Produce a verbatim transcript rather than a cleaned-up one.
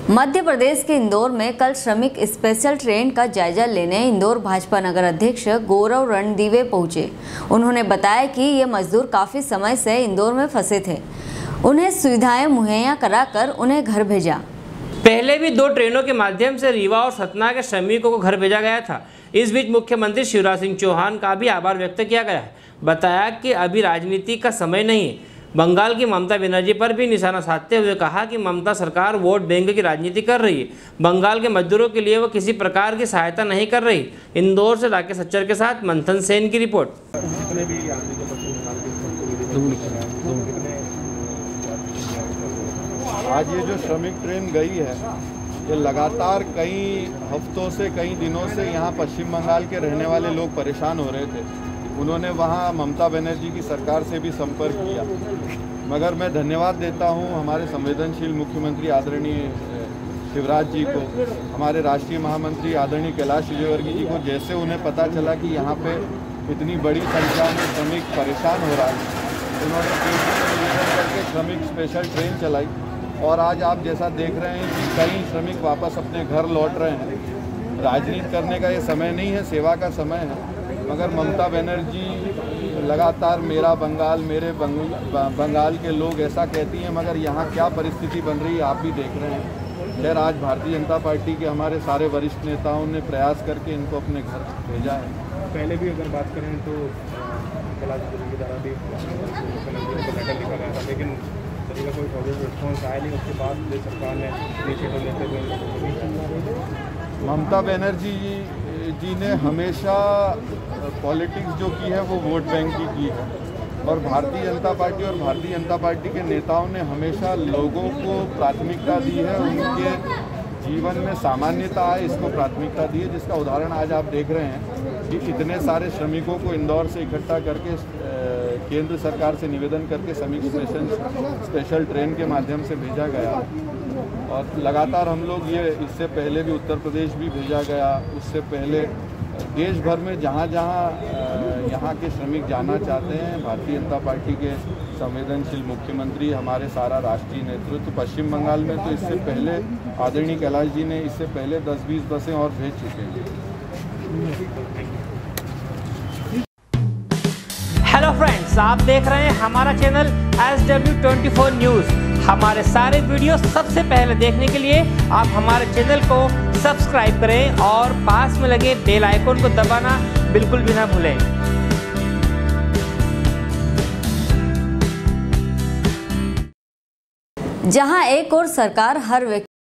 मध्य प्रदेश के इंदौर में कल श्रमिक स्पेशल ट्रेन का जायजा लेने इंदौर भाजपा नगर अध्यक्ष गौरव रणदीवे पहुंचे। उन्होंने बताया कि ये मजदूर काफी समय से इंदौर में फंसे थे, उन्हें सुविधाएं मुहैया कराकर उन्हें घर भेजा। पहले भी दो ट्रेनों के माध्यम से रीवा और सतना के श्रमिकों को घर भेजा गया था। इस बीच मुख्यमंत्री शिवराज सिंह चौहान का भी आभार व्यक्त किया गया है। बताया कि अभी राजनीति का समय नहीं है। बंगाल की ममता बनर्जी पर भी निशाना साधते हुए कहा कि ममता सरकार वोट बैंक की राजनीति कर रही है। बंगाल के मजदूरों के लिए वो किसी प्रकार की सहायता नहीं कर रही। इंदौर से राकेश सच्चर के साथ मंथन सेन की रिपोर्ट। आज ये जो श्रमिक ट्रेन गई है, ये लगातार कई हफ्तों से कई दिनों से यहाँ पश्चिम बंगाल के रहने वाले लोग परेशान हो रहे थे। उन्होंने वहाँ ममता बनर्जी की सरकार से भी संपर्क किया, मगर मैं धन्यवाद देता हूँ हमारे संवेदनशील मुख्यमंत्री आदरणीय शिवराज जी को, हमारे राष्ट्रीय महामंत्री आदरणीय कैलाश विजयवर्गीय जी को। जैसे उन्हें पता चला कि यहाँ पे इतनी बड़ी संख्या में श्रमिक परेशान हो रहा है, उन्होंने करके श्रमिक स्पेशल ट्रेन चलाई और आज आप जैसा देख रहे हैं कि कई श्रमिक वापस अपने घर लौट रहे हैं। राजनीति करने का ये समय नहीं है, सेवा का समय है। मगर ममता बनर्जी लगातार मेरा बंगाल, मेरे बंगाल के लोग ऐसा कहती हैं, मगर यहाँ क्या परिस्थिति बन रही है आप भी देख रहे हैं। खैर, आज भारतीय जनता पार्टी के हमारे सारे वरिष्ठ नेताओं ने प्रयास करके इनको अपने घर भेजा है। पहले भी अगर बात करें तो कैलाश विजयवर्गीय द्वारा भी लेटर लिखा गया था, लेकिन सभी का कोई पॉजिटिव रिस्पॉन्स आया नहीं। उसके बाद सरकार ने इनिशिएटिव लेते हुए ममता बनर्जी जी ने हमेशा पॉलिटिक्स जो की है वो वोट बैंक की की है, और भारतीय जनता पार्टी और भारतीय जनता पार्टी के नेताओं ने हमेशा लोगों को प्राथमिकता दी है, उनके जीवन में सामान्यता आए इसको प्राथमिकता दी है। जिसका उदाहरण आज आप देख रहे हैं कि इतने सारे श्रमिकों को इंदौर से इकट्ठा करके केंद्र सरकार से निवेदन करके श्रमिक स्पेशल स्पेशल ट्रेन के माध्यम से भेजा गया। और लगातार हम लोग ये इससे पहले भी उत्तर प्रदेश भी भेजा गया, उससे पहले देश भर में जहाँ जहाँ यहाँ के श्रमिक जाना चाहते हैं, भारतीय जनता पार्टी के संवेदनशील मुख्यमंत्री, हमारे सारा राष्ट्रीय नेतृत्व, पश्चिम बंगाल में तो इससे पहले आदरणीय कैलाश जी ने इससे पहले दस बीस बसें और भेज चुके हैं। हेलो फ्रेंड्स, आप देख रहे हैं हमारा channel S W twenty four news. हमारे सारे वीडियो सबसे पहले देखने के लिए आप हमारे चैनल को सब्सक्राइब करें और पास में लगे बेल आइकन को दबाना बिल्कुल भी ना भूलें। जहां एक और सरकार हर व्यक्ति